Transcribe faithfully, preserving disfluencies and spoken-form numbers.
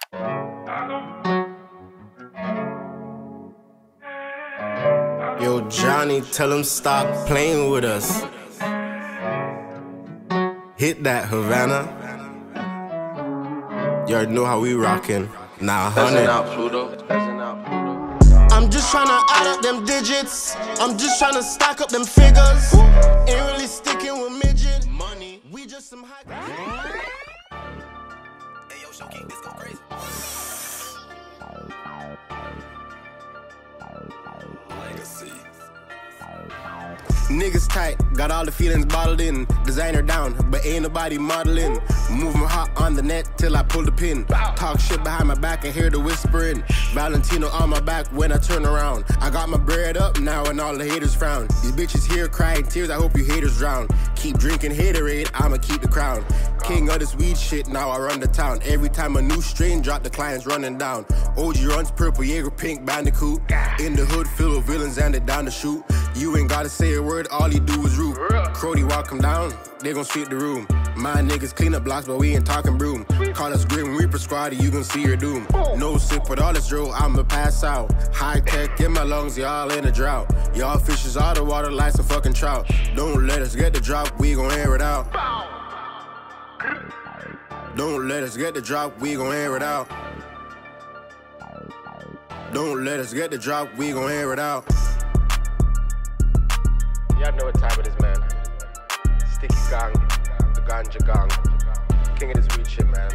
Yo, Johnny, tell him stop playing with us. Hit that, Havana. You already know how we rockin'. Nah, honey. I'm just tryna add up them digits. I'm just tryna stack up them figures. Ain't really sticking with midget money. We just some high. Hey, yo, Show King, this go crazy. Legacy. Niggas tight, got all the feelings bottled in. Designer down, but ain't nobody modeling. Moving hot on the net till I pull the pin. Talk shit behind my back and hear the whispering. Valentino on my back when I turn around. I got my bread up now and all the haters frown. These bitches here crying tears, I hope you haters drown. Keep drinking Haterade, I'ma keep the crown. King of this weed shit, now I run the town. Every time a new strain drop, the clients running down. O G runs purple, Jaeger pink, bandicoot. In the hood filled with villains and they down to shoot. You ain't gotta say a word, all you do is root. Crody walk him down, they gon' sweep the room. My niggas clean up blocks, but we ain't talking broom. Call us Grim Reaper squad, you gon' see your doom. No sip with all this drill, I'ma pass out. High tech in my lungs, y'all in a drought. Y'all fishes all the water like some fucking trout. Don't let us get the drop, we gon' air it out. Don't let us get the drop, we gon' air it out. Don't let us get the drop, we gon' air it out. Y'all know what time it is, man. Sticky gang, the ganja gang. King of this weed shit, man.